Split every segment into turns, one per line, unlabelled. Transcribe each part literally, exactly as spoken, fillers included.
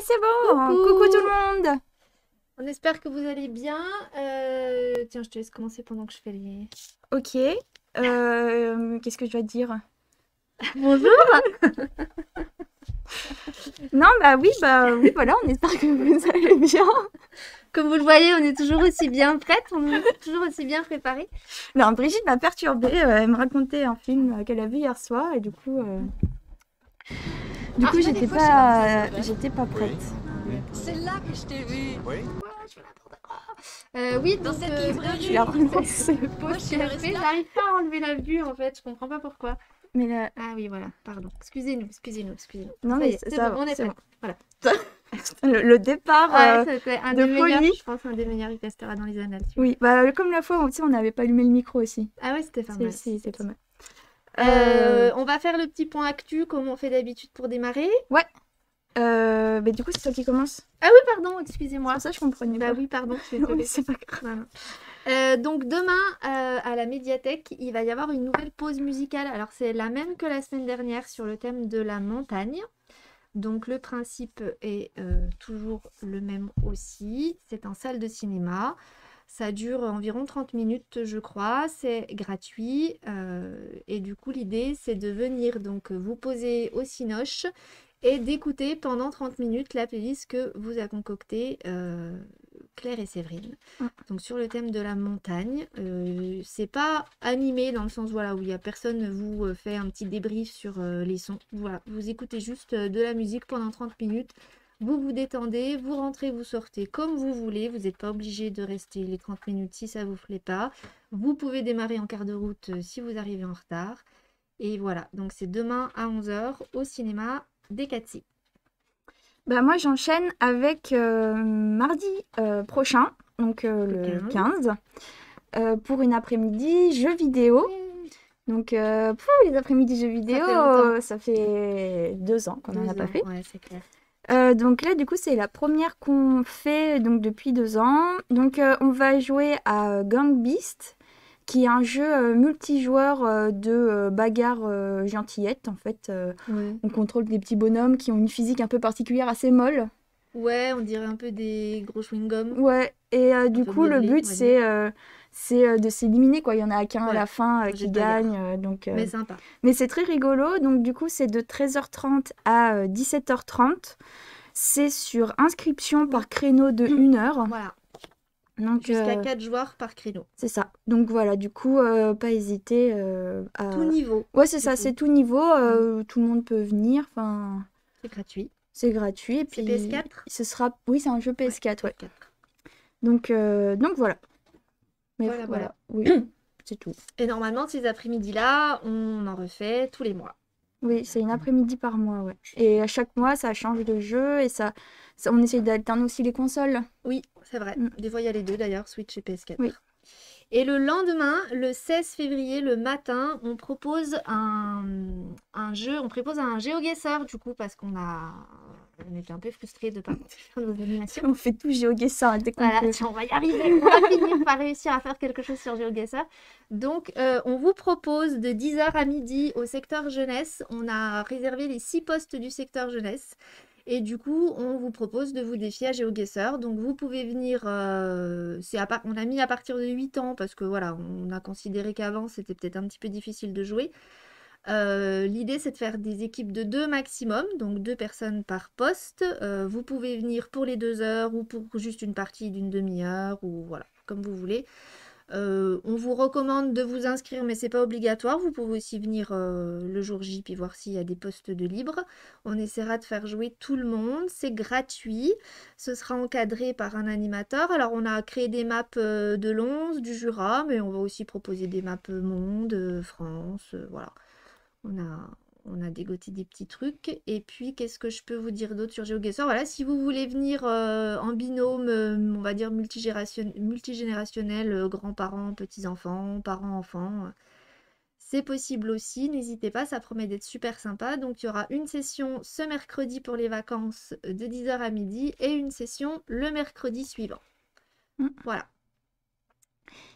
c'est bon.
Coucou.
Coucou tout le monde.
On espère que vous allez bien. Euh, Tiens, je te laisse commencer pendant que je fais les...
Ok. Euh, Qu'est-ce que je dois dire?
Bonjour.
Non, bah oui, bah oui, voilà, on espère que vous allez bien.
Comme vous le voyez, on est toujours aussi bien prête, on est toujours aussi bien préparée.
Non, Brigitte m'a perturbée. euh, elle me racontait un film euh, qu'elle a vu hier soir et du coup, euh, du
Ah,
coup,
moi, des
j'étais
fois, je sais pas
pas,
ça, je sais
j'étais pas prête.
C'est là que je t'ai vu.
Oui.
pas. Je fais n'importe quoi. Euh, oui,
Dans
donc
cette
euh,
librairie.
Tu l'as relancée.
pause
Moi, je suis
café,
restée là.
j'arrive pas à enlever la vue en fait, je comprends pas pourquoi.
Mais là,
Ah oui, voilà, pardon. Excusez-nous, excusez-nous, excusez-nous.
non
Ça
mais
y est,
ça,
c'est
ça
bon,
va,
on est
c'est
prêt. Voilà.
bon. Le, le départ.
Ouais,
euh,
c'était un
de
des meilleurs,
folie.
je pense, un des meilleurs, il restera dans les annales. celui-là.
Oui, bah comme la fois, où, tu sais, on n'avait pas allumé le micro aussi.
Ah ouais, c'était pas
C'est
mal.
c'est- c'est pas mal.
Euh,
Euh,
on va faire le petit point actu comme on fait d'habitude pour démarrer.
euh, bah, du coup, c'est toi qui commence.
Ah oui, pardon,
C'est
excusez-moi.
pour ça que je comprenais
Bah
pas.
oui, pardon, je suis
Oui,
désolée.
c'est pas grave.
Voilà. Euh, donc demain, euh, à la médiathèque, il va y avoir une nouvelle pause musicale. Alors c'est la même que la semaine dernière sur le thème de la montagne. Donc le principe est euh, toujours le même aussi. C'est en salle de cinéma. Ça dure environ trente minutes, je crois. C'est gratuit. euh, et du coup, l'idée, c'est de venir donc vous poser au cinoche et d'écouter pendant trente minutes la playlist que vous a concoctée euh, Claire et Séverine.
Mm.
Donc sur le thème de la montagne. Euh, c'est pas animé dans le sens voilà, où il y a personne vous euh, fait un petit débrief sur euh, les sons. Voilà, vous écoutez juste euh, de la musique pendant trente minutes. Vous vous détendez, vous rentrez, vous sortez comme vous voulez. Vous n'êtes pas obligé de rester les trente minutes si ça vous plaît pas. Vous pouvez démarrer en quart de route euh, si vous arrivez en retard. Et voilà, donc c'est demain à onze heures au cinéma des Cathy.
Bah moi j'enchaîne avec euh, mardi euh, prochain, donc euh,
Le
le
quinze.
quinze, euh, pour une après-midi jeux vidéo. Donc euh, pfff, les après-midi jeux vidéo,
fait longtemps.
euh, ça fait deux ans qu'on n'en
Deux
a pas
ans,
fait.
ouais, c'est clair.
Euh, donc là du coup c'est la première qu'on fait donc depuis deux ans. Donc euh, on va jouer à Gang Beast, qui est un jeu euh, multijoueur euh, de euh, bagarre euh, gentillette en fait. Euh,
Ouais.
on contrôle des petits bonhommes qui ont une physique un peu particulière, assez molle.
Ouais, on dirait un peu des gros chewing-gums.
Ouais, et euh, du
peu
coup, le
modelé,
but,
on va
c'est euh, c'est euh, de s'éliminer, quoi. Il y en a qu'un à
Ouais,
la fin euh,
jeu
qui
de bagarre.
gagne. euh, donc, euh,
Mais sympa.
Mais c'est très rigolo. Donc, du coup, c'est de treize heures trente à euh, dix-sept heures trente. C'est sur inscription par créneau de une heure.
Voilà,
Donc,
jusqu'à
euh,
quatre joueurs par créneau.
c'est ça. Donc, voilà, du coup, euh, pas hésiter euh, à...
Tout niveau,
Ouais, c'est
du
ça,
coup.
c'est tout niveau. euh, Tout le monde peut venir. Enfin,
c'est gratuit.
c'est gratuit. Et
C'est
puis,
P S quatre?
ce sera... Oui, c'est un jeu P S quatre, ouais.
P S quatre.
Donc, euh, donc voilà. Mais
Voilà,
voilà, oui, c'est tout.
Et normalement, ces après-midi-là, on en refait tous les mois.
Oui, c'est une après-midi par mois, ouais. Et à chaque mois, ça change de jeu et ça, ça on essaye d'alterner aussi les consoles.
Oui, c'est vrai.
Mm.
Des fois, il y a les deux d'ailleurs, Switch et P S quatre.
Oui.
Et le lendemain, le seize février, le matin, on propose un, un jeu, on propose un GeoGuessr du coup, parce qu'on a, on était un peu frustrés de ne pas faire nos animations.
On fait tout GeoGuessr dès qu'on
Voilà,
peut.
on va y arriver, on va finir par réussir à faire quelque chose sur GeoGuessr. Donc, euh, on vous propose de dix heures à midi au secteur jeunesse. On a réservé les six postes du secteur jeunesse. Et du coup, on vous propose de vous défier à GeoGuessr. Donc, vous pouvez venir. euh, c'est à part- on a mis à partir de huit ans parce que voilà, on a considéré qu'avant c'était peut-être un petit peu difficile de jouer. Euh, l'idée, c'est de faire des équipes de deux maximum, donc deux personnes par poste. Euh, vous pouvez venir pour les deux heures ou pour juste une partie d'une demi-heure ou voilà, comme vous voulez. Euh, on vous recommande de vous inscrire, mais c'est pas obligatoire. Vous pouvez aussi venir euh, le jour J puis voir s'il y a des postes de libre. On essaiera de faire jouer tout le monde. C'est gratuit. Ce sera encadré par un animateur. Alors, on a créé des maps euh, de l'Once, du Jura, mais on va aussi proposer des maps euh, Monde, euh, France, euh, voilà. On a, on a dégoté des petits trucs. Et puis, qu'est-ce que je peux vous dire d'autre sur GeoGuessr? Voilà, si vous voulez venir euh, en binôme, euh, on va dire multigénération- multigénérationnel, euh, grands-parents, petits-enfants, parents-enfants, euh, c'est possible aussi. N'hésitez pas, ça promet d'être super sympa. Donc, il y aura une session ce mercredi pour les vacances euh, de dix heures à midi et une session le mercredi suivant.
Mm.
Voilà.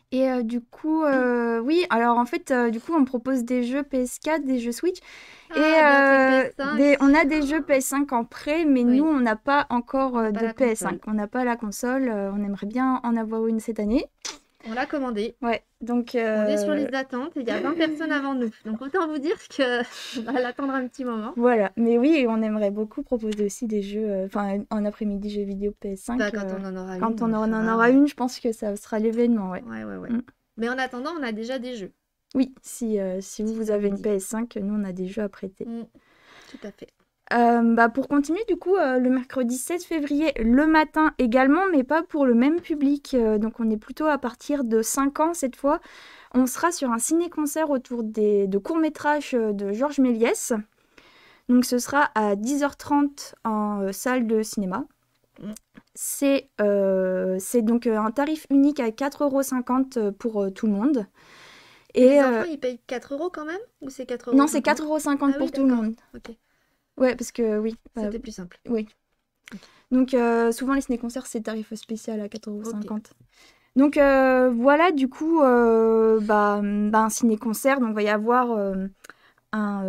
Et euh, du coup, euh, oui, alors en fait, euh, du coup, on propose des jeux P S quatre, des jeux Switch. Et
Ah,
euh,
bientôt P S cinq.
des, on a des jeux P S cinq en prêt, mais
Oui.
nous, on n'a pas encore
On n'a
euh,
pas
de
la
P S cinq.
console.
On n'a pas la console. euh, on aimerait bien en avoir une cette année.
On l'a commandé.
Ouais, donc...
On est sur
euh,
liste d'attente et il y a vingt personnes avant nous. Donc autant vous dire que on va l'attendre un petit moment.
Voilà, mais oui, on aimerait beaucoup proposer aussi des jeux, euh, enfin, un après-midi jeux vidéo P S cinq.
Bah, quand
euh,
on en aura
quand
une,
on
on le
en, en
fera,
aura
ouais.
une, je pense que ça sera l'événement, ouais.
Ouais, ouais, ouais.
Mm.
Mais en attendant, on a déjà des jeux.
Oui, si, euh, si vous,
Si
vous
ça
avez
vous
une
dit.
P S cinq, nous, on a des jeux à prêter.
Mm, tout à fait.
Euh, bah, pour continuer, du coup, euh, le mercredi sept février, le matin également, mais pas pour le même public. euh, donc, on est plutôt à partir de cinq ans cette fois. On sera sur un ciné-concert autour des, de courts-métrages euh, de Georges Méliès. Donc, ce sera à dix heures trente en euh, salle de cinéma.
Mm.
C'est euh, c'est donc euh, un tarif unique à quatre euros cinquante pour euh, tout le monde.
Et les
Et,
enfants,
euh,
ils payent quatre euros quand même? Ou c'est quatre euros
non, c'est quatre euros cinquante
Ah
pour
oui,
tout le
d'accord.
monde.
Ok.
Ouais, parce que oui. euh,
C'était plus simple.
oui.
Ok.
Donc, euh, souvent, les ciné-concerts, c'est tarif spécial à quatre euros
Ok.
cinquante. Donc, euh, voilà, du coup, euh, bah, bah, un ciné-concert. Donc, il va y avoir euh, un.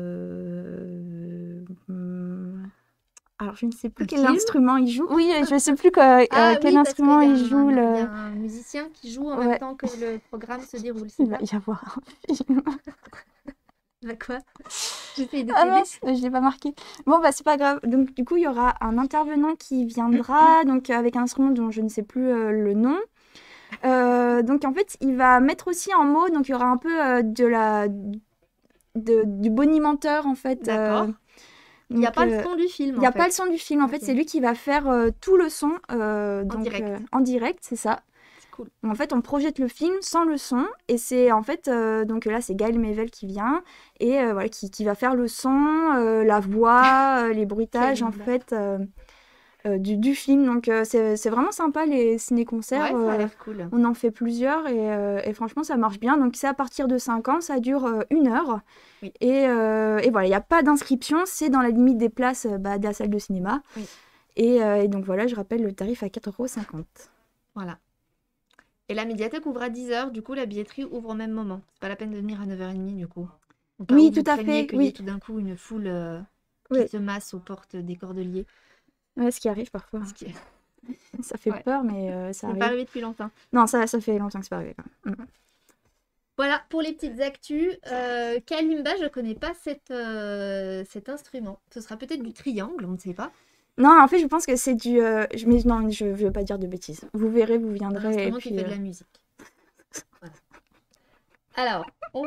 euh, hum, Alors, je ne sais plus
Un
quel
film?
instrument il joue. Oui, je ne sais plus quoi- euh,
Ah
quel
oui, parce qu'il
instrument
y a
il joue.
un, il y
Le...
a un musicien qui joue en même
Ouais,
temps que le programme se déroule,
il
c'est
va
ça?
y avoir un film.
Bah quoi? J'essaye de
Ah
t'aider.
mince, je l'ai pas marqué. Bon, bah, c'est pas grave. Donc, du coup, il y aura un intervenant qui viendra, donc avec un instrument dont je ne sais plus euh, le nom. Euh, donc, en fait, il va mettre aussi en mots, donc il y aura un peu euh, de la, de, du bonimenteur, en fait. euh,
D'accord. Il n'y a
donc,
pas le
euh,
son du film,
il n'y
en
a pas
fait.
le son du film, en fait,
Ok.
c'est lui qui va faire euh, tout le son, euh,
En
donc
direct.
euh, en direct, c'est ça.
C'est cool.
En fait, on projette le film sans le son, et c'est en fait, euh, donc là, c'est Gaël Mével qui vient, et euh, voilà, qui, qui va faire le son, euh, la voix, euh, les bruitages, en
Terrible.
fait, euh, euh, du, du film. Donc, euh, c'est c'est vraiment sympa, les ciné-concerts.
Ouais, ça a
euh,
l'air cool.
on en fait plusieurs, et, euh, et franchement, ça marche bien. Donc, c'est à partir de cinq ans, ça dure euh, une heure.
Oui.
Et, euh, et voilà, il n'y a pas d'inscription, c'est dans la limite des places euh, bah, de la salle de cinéma.
Oui.
Et, euh, et donc, voilà, je rappelle le tarif à quatre euros cinquante.
Voilà. Et la médiathèque ouvre à dix heures, du coup la billetterie ouvre au même moment. C'est pas la peine de venir à neuf heures trente du coup. Au cas
Oui,
où vous
tout à
craignez
fait,
qu'il y ait
oui.
tout d'un coup une foule euh, qui
Oui.
se masse aux portes des Cordeliers.
Ouais, ce qui arrive parfois.
Ce qui est...
Ça fait
Ouais.
peur, mais euh, ça
C'est
arrive.
pas arrivé depuis longtemps.
Non, ça, ça fait longtemps que c'est pas arrivé quand même. Mm.
Voilà pour les petites actus. Euh, Kalimba, je connais pas cet, euh, cet instrument. Ce sera peut-être du triangle, on ne sait pas.
Non, en fait, je pense que c'est du. euh, je- Mais non, je ne veux pas dire de bêtises. Vous verrez, vous
Un
viendrez. Et
instrument
puis,
qui fait
euh,
de la musique. Voilà. Alors, on...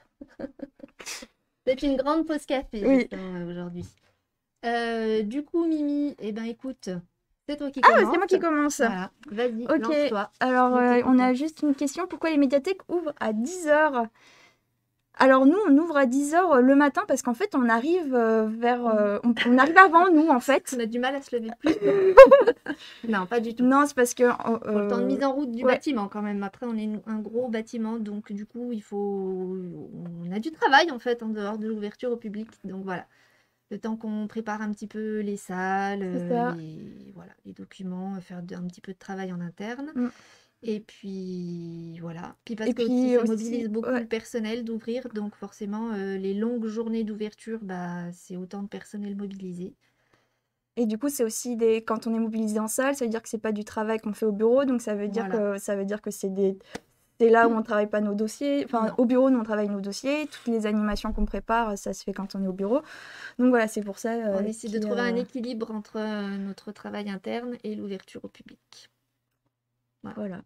c'est une grande pause café
Oui.
justement, aujourd'hui. Euh, du coup, Mimi, eh ben écoute, c'est toi qui
Ah,
commence.
c'est moi qui commence.
Voilà, vas-y,
Ok.
lance-toi.
Alors,
Nous
euh, on a
t'écoutons.
juste une question. Pourquoi les médiathèques ouvrent à dix heures? Alors, nous, on ouvre à dix heures le matin parce qu'en fait, on arrive euh, vers. euh, on, on arrive avant, nous, en fait.
On a du mal à se lever plus tôt. Non, pas du tout.
Non, c'est parce que. euh,
Pour le temps de mise en route du
ouais.
bâtiment quand même. Après, on est un gros bâtiment, donc du coup, il faut... On a du travail en fait en dehors de l'ouverture au public. Donc voilà, le temps qu'on prépare un petit peu les salles,
C'est ça.
les... Voilà, les documents, faire de- un petit peu de travail en interne.
Mm.
Et puis voilà. Puis parce
Et
que
puis
aussi, ça
aussi,
mobilise beaucoup
ouais.
le personnel d'ouvrir. Donc forcément, euh, les longues journées d'ouverture, bah, c'est autant de personnel mobilisé.
Et du coup, c'est aussi des. Quand on est mobilisé en salle, ça veut dire que c'est pas du travail qu'on fait au bureau, donc ça veut dire
Voilà.
que ça veut dire que c'est des. C'est là où on travaille pas nos dossiers. Enfin,
Non.
au bureau, nous on travaille nos dossiers. Toutes les animations qu'on prépare, ça se fait quand on est au bureau. Donc voilà, c'est pour ça. euh,
On essaie de
qui,
trouver un
euh,
équilibre entre euh, notre travail interne et l'ouverture au public.
Voilà.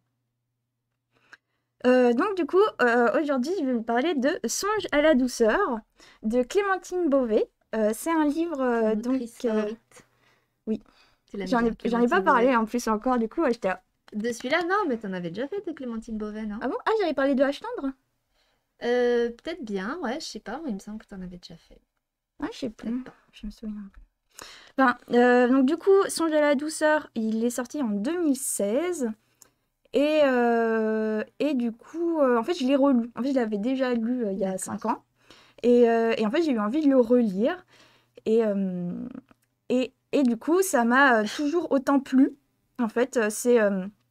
Euh, donc du coup, euh, aujourd'hui, je vais vous parler de Songe à la douceur de Clémentine Beauvais. Euh, c'est un livre euh,
Ton
donc.
autrice
euh,
favorite.
oui.
Tu l'aimes
J'en ai,
bien,
j'en ai pas
Clémentine
parlé
Beauvais.
en plus encore. Du coup, ouais, j'étais. là,
De celui-là, non, mais t'en avais déjà fait de Clémentine Beauvais, non?
Ah bon? Ah, j'avais parlé de H tendre?
Euh, peut-être bien, ouais, je sais pas, mais il me semble que t'en avais déjà fait.
Ah, je sais plus.
Peut-être pas.
Je me souviens plus. Enfin, euh, donc du coup, Songe à la douceur, il est sorti en deux mille seize. Et, euh, et du coup, euh, en fait, je l'ai relu. En fait, je l'avais déjà lu euh, il y a
D'accord.
cinq ans. Et, euh, et en fait, j'ai eu envie de le relire. Et, euh, et, et du coup, ça m'a euh, toujours autant plu. En fait, euh, c'est... euh,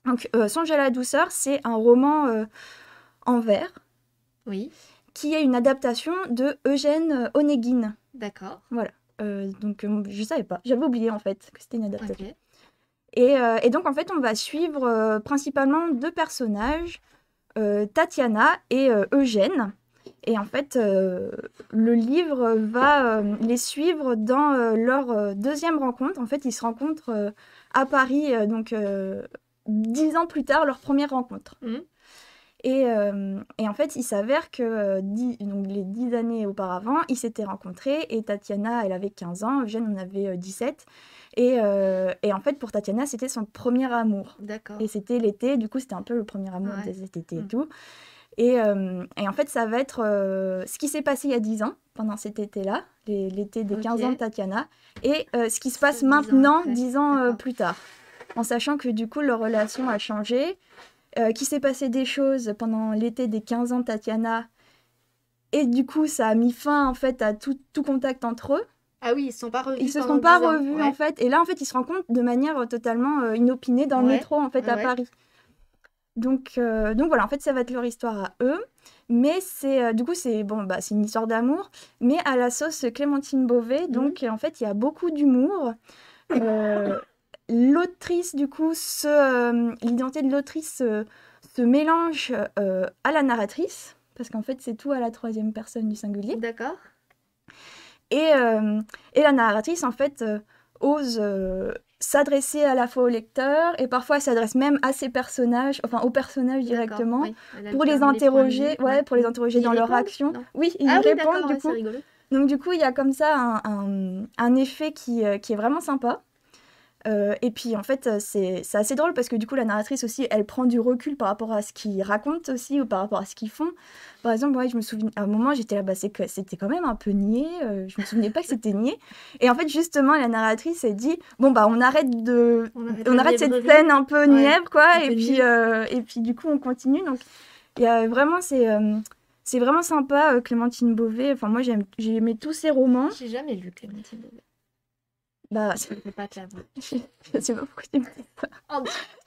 Donc, euh, Songe à la douceur, c'est un roman euh, en vers
Oui,
qui est une adaptation de Eugène Onégine.
d'accord.
Voilà. Euh, donc, euh, je savais pas. J'avais oublié, en fait, que c'était une
Ok.
adaptation. Et, euh, et donc, en fait, on va suivre euh, principalement deux personnages, euh, Tatiana et euh, Eugène. Et en fait, euh, le livre va euh, les suivre dans euh, leur euh, deuxième rencontre. En fait, ils se rencontrent euh, à Paris, euh, donc euh, dix ans plus tard, leur première rencontre.
Mhm.
Et, euh, et en fait, il s'avère que euh, dix- donc les dix années auparavant, ils s'étaient rencontrés et Tatiana, elle avait quinze ans, Eugène en avait euh, dix-sept. Et, euh, et en fait, pour Tatiana, c'était son premier amour.
D'accord.
Et c'était l'été, du coup, c'était un peu le premier amour
Ouais.
de cet été et
Mm.
tout. Et, euh, et en fait, ça va être euh, ce qui s'est passé il y a dix ans, pendant cet été-là, les- l'été des quinze
Ok.
ans de Tatiana, et euh, ce qui se passe
dix ans
maintenant,
après.
dix ans euh,
D'accord.
plus tard. En sachant que du coup, leur relation a changé, euh, qu'il s'est passé des choses pendant l'été des quinze ans de Tatiana, et du coup, ça a mis fin en fait à tout, tout contact entre eux.
Ah oui, ils se sont pas revus
Ils se
pendant
sont pas
dix ans.
revus
Ouais.
en fait, et là en fait, ils se rencontrent de manière euh, totalement euh, inopinée dans le
Ouais,
métro en fait
ouais,
à
ouais.
Paris. Donc, euh, donc voilà, en fait, ça va être leur histoire à eux. Mais c'est euh, du coup, c'est bon, bah, c'est une histoire d'amour, mais à la sauce Clémentine Beauvais.
Mhm.
Donc, en fait, il y a beaucoup d'humour. Euh, l'autrice, du coup, se, euh, l'identité de l'autrice se, se mélange euh, à la narratrice, parce qu'en fait, c'est tout à la troisième personne du singulier.
D'accord.
Et, euh, et la narratrice, en fait, euh, ose euh, s'adresser à la fois au lecteur et parfois elle s'adresse même à ses personnages, enfin aux personnages
D'accord.
directement,
Oui. Elle
pour les
alterne les points de
interroger,
vue.
ouais,
Ouais.
pour les interroger
Ils
dans leur
répondent?
action.
Non.
Oui, ils
Ah oui,
répondent
d'accord,
du
ouais, c'est
coup.
rigolo.
Donc du coup, il y a comme ça un, un- un effet qui, euh, qui est vraiment sympa. Euh, et puis en fait, euh, c'est c'est assez drôle parce que du coup, la narratrice aussi, elle prend du recul par rapport à ce qu'ils racontent aussi ou par rapport à ce qu'ils font. Par exemple, ouais, je me souviens, à un moment, j'étais là, bah, c'est que c'était quand même un peu niais. Euh, je me souvenais pas que c'était niais. Et en fait, justement, la narratrice, elle dit, bon, bah, on arrête de,
On arrête
on
la
arrête cette
mièvrerie.
scène un peu
Ouais,
nièvre, quoi.
un
Et
peu
puis,
nulle.
euh, et puis, du coup, on continue. Donc, il y a vraiment, c'est, euh, c'est vraiment sympa, euh, Clémentine Beauvais. Enfin, moi, j'aime, j'ai aimé tous ses romans.
J'ai jamais lu Clémentine Beauvais.
Bah,
Je ne peux pas te l'avouer.
je sais pas pourquoi tu me dis ça.
Oh,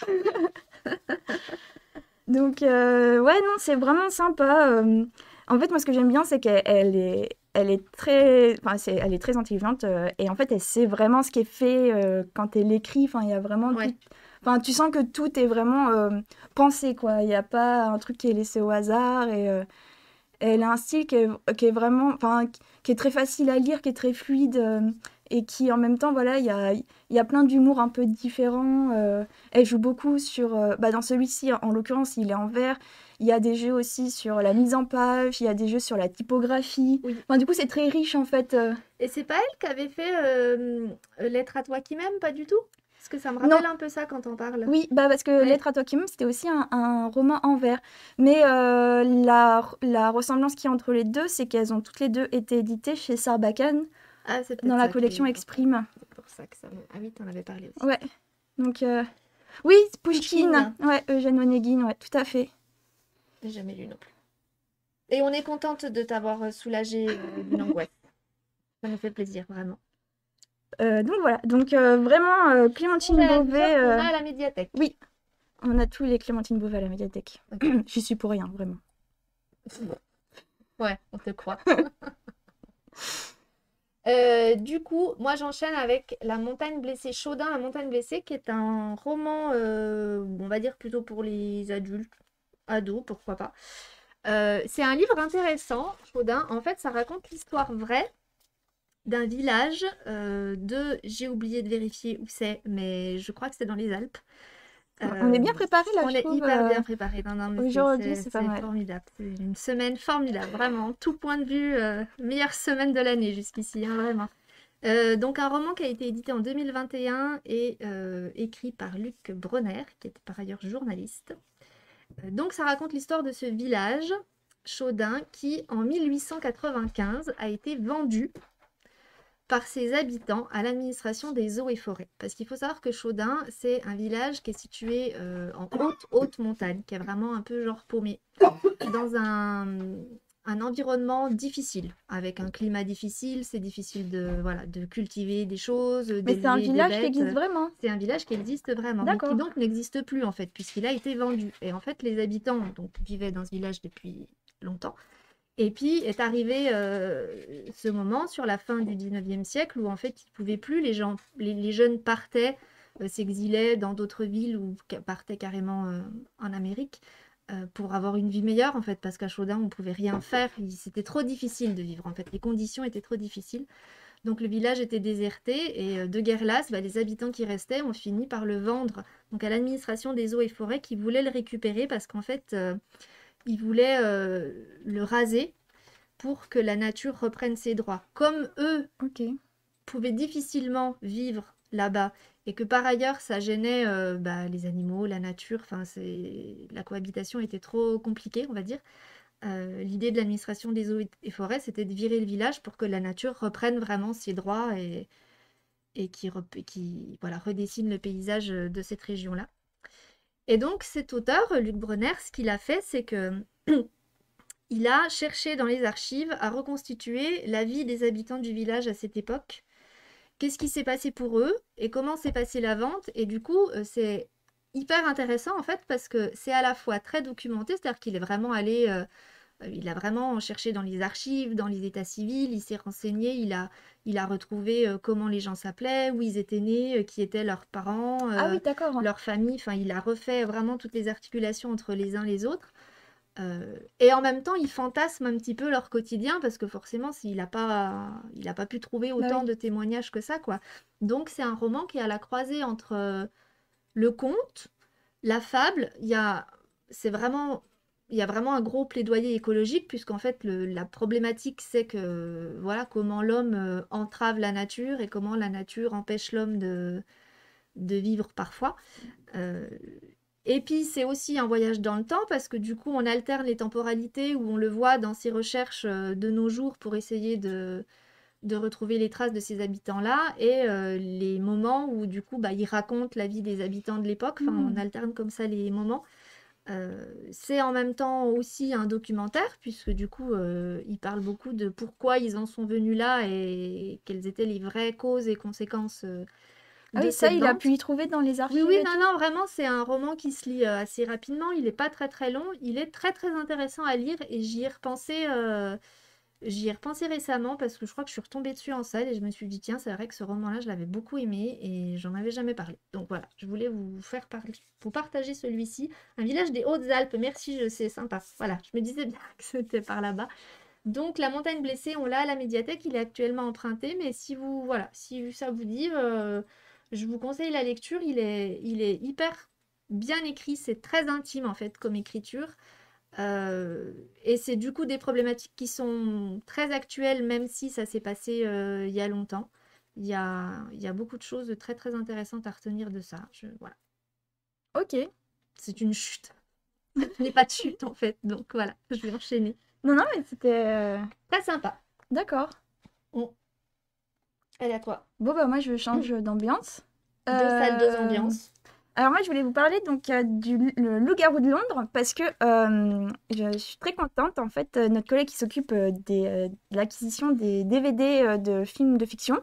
Donc, euh, ouais, non, c'est vraiment sympa. euh. En fait, moi, ce que j'aime bien, c'est qu'elle elle est, elle est très, enfin, c'est, elle est très intelligente euh, et en fait, elle sait vraiment ce qui est fait euh, quand elle écrit. Enfin, il y a vraiment
ouais.
tout. Enfin, tu sens que tout est vraiment euh, pensé, quoi. Il n'y a pas un truc qui est laissé au hasard et euh, elle a un style qui est, qui est vraiment, enfin, qui est très facile à lire, qui est très fluide euh, et qui, en même temps, voilà, il y a, il y a plein d'humour un peu différents. euh. Elle joue beaucoup sur, euh, bah, dans celui-ci, en, en l'occurrence, il est en vers. Il y a des jeux aussi sur la mise en page, il y a des jeux sur la typographie.
Oui.
Enfin, du coup, c'est très riche, en fait. euh.
Et c'est pas elle qui avait fait euh, euh, Lettre à toi qui m'aime, pas du tout? Parce que ça me
Non.
rappelle un peu ça quand on parle.
Oui, bah parce que
Ouais.
Lettre à toi qui m'aime, c'était aussi un, un roman en vers. Mais euh, la, la ressemblance qu'il y a entre les deux, c'est qu'elles ont toutes les deux été éditées chez Sarbacane
Ah, c'est peut-être
dans la
ça qui-
collection Exprime.
C'est pour ça que ça me... Ah oui, t'en avais parlé aussi.
Ouais. Donc, euh, oui, Pouchkine.
Pouchkine.
Ouais, Eugène Onégine, ouais, tout à fait.
J'ai jamais lu non plus. Et on est contente de t'avoir soulagé euh, d'une angoisse. Ça nous fait plaisir, vraiment.
Euh, donc voilà, donc euh, vraiment euh, Clémentine
On a la
Beauvais,
douceur qu'on
euh,
a à la médiathèque.
oui, on a tous les Clémentine Beauvais à la médiathèque.
Ok.
J'y suis pour rien, vraiment.
Ouais, on te croit. Euh, du coup, moi j'enchaîne avec La Montagne Blessée, Chaudin, La Montagne Blessée, qui est un roman, euh, on va dire plutôt pour les adultes, ados, pourquoi pas. Euh, c'est un livre intéressant, Chaudin. En fait, ça raconte l'histoire vraie d'un village euh, de, j'ai oublié de vérifier où c'est, mais je crois que c'est dans les Alpes.
On est bien
Euh,
préparés là,
on
je
est
trouve.
hyper
euh,
bien préparés. Non, non, mais c'est-
aujourd'hui,
c'est
c'est pas
c'est
mal.
formidable. C'est une semaine formidable, vraiment. Tout point de vue, euh, meilleure semaine de l'année jusqu'ici, hein, vraiment. Euh, donc un roman qui a été édité en deux mille vingt et un et euh, écrit par Luc Bronner, qui est par ailleurs journaliste. Euh, donc ça raconte l'histoire de ce village, Chaudin, qui en mille huit cent quatre-vingt-quinze a été vendu par ses habitants à l'administration des eaux et forêts. Parce qu'il faut savoir que Chaudin, c'est un village qui est situé euh, en haute, haute montagne, qui est vraiment un peu genre paumé, dans un, un environnement difficile, avec un climat difficile. C'est difficile de, voilà, de cultiver des choses,
Mais c'est un
d'élever des
village qui
bêtes.
existe vraiment.
C'est un village qui existe vraiment, mais qui
D'accord.
donc n'existe plus en fait, puisqu'il a été vendu. Et en fait, les habitants donc, vivaient dans ce village depuis longtemps. Et puis est arrivé euh, ce moment sur la fin du dix-neuvième siècle où en fait ils ne pouvaient plus, les gens, les, les jeunes partaient, euh, s'exilaient dans d'autres villes ou ca- partaient carrément euh, en Amérique euh, pour avoir une vie meilleure en fait, parce qu'à Chaudun on ne pouvait rien faire, Il- c'était trop difficile de vivre en fait, les conditions étaient trop difficiles. Donc le village était déserté et euh, de guerre lasse, bah, les habitants qui restaient ont fini par le vendre donc à l'administration des eaux et forêts qui voulait le récupérer parce qu'en fait euh, ils voulaient euh, le raser pour que la nature reprenne ses droits. Comme eux
Ok.
pouvaient difficilement vivre là-bas et que par ailleurs ça gênait euh, bah, les animaux, la nature, enfin c'est la cohabitation était trop compliquée, on va dire. Euh, l'idée de l'administration des eaux et forêts, c'était de virer le village pour que la nature reprenne vraiment ses droits et, et qui, rep- qui voilà, redessine le paysage de cette région-là. Et donc cet auteur, Luc Brenner, ce qu'il a fait, c'est que il a cherché dans les archives à reconstituer la vie des habitants du village à cette époque. Qu'est-ce qui s'est passé pour eux et comment s'est passée la vente. Et du coup, euh, c'est hyper intéressant en fait parce que c'est à la fois très documenté, c'est-à-dire qu'il est vraiment allé, euh, il a vraiment cherché dans les archives, dans les états civils, il s'est renseigné, il a, il a retrouvé euh, comment les gens s'appelaient, où ils étaient nés, euh, qui étaient leurs parents,
Ah
euh,
oui, d'accord.
leur famille. Enfin, il a refait vraiment toutes les articulations entre les uns les autres. Euh, et en même temps, ils fantasment un petit peu leur quotidien parce que forcément, s'il n'a pas, il a pas pu trouver
Bah
autant
oui.
de témoignages que ça, quoi. Donc, c'est un roman qui est à la croisée entre euh, le conte, la fable. Il y a, c'est vraiment, il y a vraiment un gros plaidoyer écologique puisqu'en fait, le- la problématique, c'est que voilà comment l'homme euh, entrave la nature et comment la nature empêche l'homme de, de vivre parfois. Euh, et puis c'est aussi un voyage dans le temps parce que du coup on alterne les temporalités où on le voit dans ses recherches euh, de nos jours pour essayer de, de retrouver les traces de ces habitants-là et euh, les moments où du coup bah, il raconte la vie des habitants de l'époque. Enfin, on
Hmm.
alterne comme ça les moments. Euh, c'est en même temps aussi un documentaire puisque du coup euh, il parle beaucoup de pourquoi ils en sont venus là et quelles étaient les vraies causes et conséquences euh,
Ah
de
oui, ça,
cette
il a pu
vente.
y trouver dans les
Oui,
archives
oui,
et
non,
tout.
non, vraiment, c'est un roman qui se lit euh, assez rapidement. Il n'est pas très très long. Il est très très intéressant à lire et j'y ai repensé, euh, j'y ai repensé récemment parce que je crois que je suis retombée dessus en salle et je me suis dit, tiens, c'est vrai que ce roman-là, je l'avais beaucoup aimé et j'en avais jamais parlé. Donc voilà, je voulais vous faire parler, vous partager celui-ci. Un village des Hautes-Alpes, merci, je sais, sympa. Voilà, je me disais bien que c'était par là-bas. Donc la montagne blessée, on l'a à la médiathèque, il est actuellement emprunté, mais si vous, voilà, si ça vous dit, euh, je vous conseille la lecture, il est, il est hyper bien écrit, c'est très intime en fait comme écriture, euh, et c'est du coup des problématiques qui sont très actuelles, même si ça s'est passé euh, il y a longtemps. Il y a, il y a beaucoup de choses très très intéressantes à retenir de ça. Je- voilà.
Ok.
C'est une chute. Ce n'est pas de chute en fait, donc voilà, je vais enchaîner.
Non, non, mais c'était... euh,
Très sympa.
D'accord.
On... Elle est à toi.
Bon, bah moi, je change d'ambiance.
Deux salles, deux
Euh,
ambiances.
Alors moi, je voulais vous parler donc euh, du le Loup-garou de Londres parce que euh, je suis très contente. En fait, euh, notre collègue qui s'occupe euh, des, euh, de l'acquisition des D V D euh, de films de fiction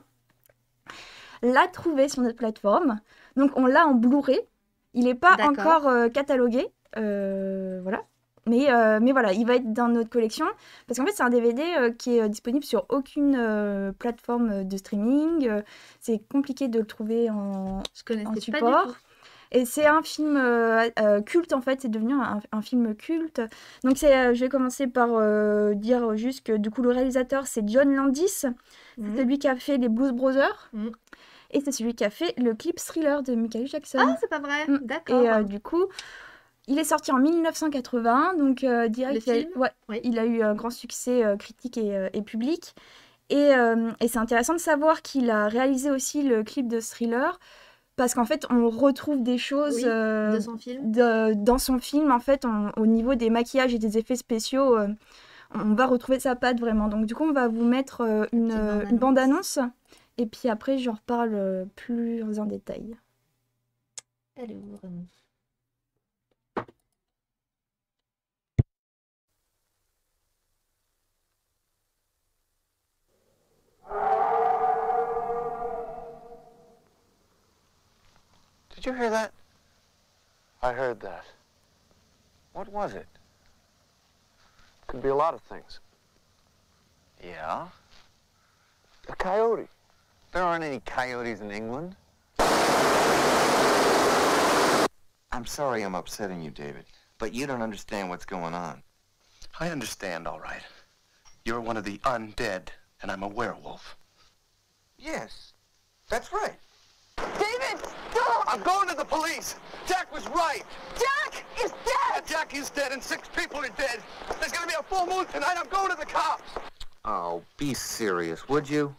l'a trouvé sur notre plateforme. Donc on l'a en Blu-ray. Il n'est pas
D'accord.
encore euh, catalogué. Euh, voilà. Mais, euh, mais voilà, il va être dans notre collection. Parce qu'en fait, c'est un D V D euh, qui est euh, disponible sur aucune euh, plateforme de streaming. Euh, c'est compliqué de le trouver en,
Je
en
connaissais pas du
support.
tout.
Et c'est un film euh, euh, culte, en fait. C'est devenu un, un film culte. Donc c'est, euh, je vais commencer par euh, dire juste que du coup, le réalisateur, c'est John Landis. C'est
Mhm.
celui qui a fait les Blues Brothers.
Mhm.
Et c'est celui qui a fait le clip Thriller de Michael Jackson.
Ah, c'est pas vrai.
Mm.
D'accord.
Et euh, du coup, il est sorti en mille neuf cent quatre-vingts, donc euh, direct,
Le
il a,
film?
ouais,
Oui.
il a eu un grand succès euh, critique et, euh, et public. Et, euh, et c'est intéressant de savoir qu'il a réalisé aussi le clip de Thriller, parce qu'en fait, on retrouve des choses
Oui,
euh,
de son film.
de- dans son film, en fait, on- au niveau des maquillages et des effets spéciaux, euh, on va retrouver sa patte vraiment. Donc du coup, on va vous mettre euh, une,
Petite
euh,
bande-annonce.
une bande-annonce, et puis après, j'en reparle euh, plus en détail.
Elle est où vraiment?
Did you hear that? I heard that. What was it? Could be a lot of things. Yeah? A coyote. There aren't any coyotes in England.
I'm sorry I'm upsetting you, David, but you don't understand what's going on.
I understand, all right. You're one of the undead, and I'm a werewolf.
Yes, that's right.
David, stop! I'm going to the police. Jack was right.
Jack is
Yeah,
dead!
Jack is dead and six people are dead. There's gonna be a full moon tonight. I'm going to the cops.
Oh, be serious, would you?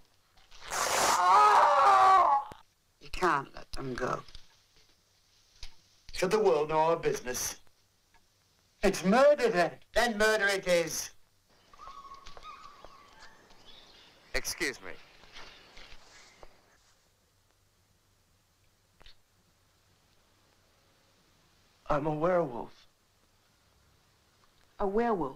You can't let them go.
Should the world know our business? It's murder, then. Then murder it is.
Excuse me. I'm a werewolf.
A werewolf.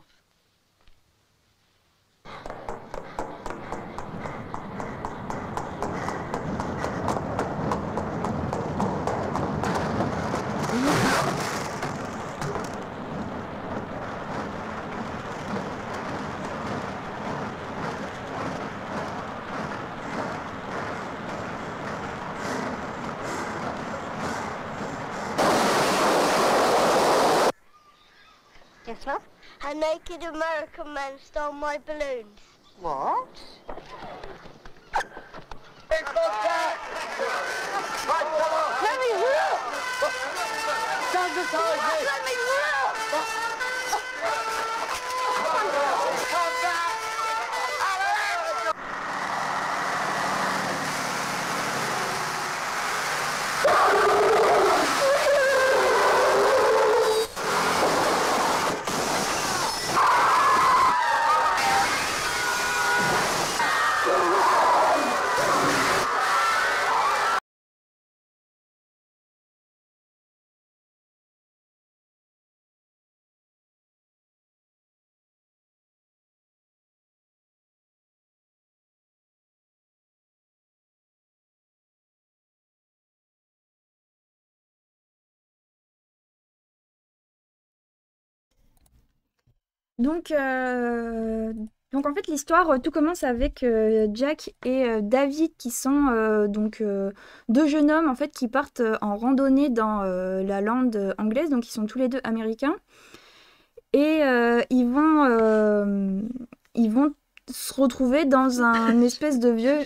Yes, love? A naked American man stole my balloons.
What?
Hey, come back! Right, come on!
Let me through!
Stand beside me!
Let me through!
Come back!
Donc, euh, donc en fait, l'histoire, euh, tout commence avec euh, Jack et euh, David, qui sont euh, donc euh, deux jeunes hommes en fait qui partent euh, en randonnée dans euh, la lande anglaise. Donc, ils sont tous les deux américains et euh, ils vont euh, ils vont se retrouver dans un espèce de vieux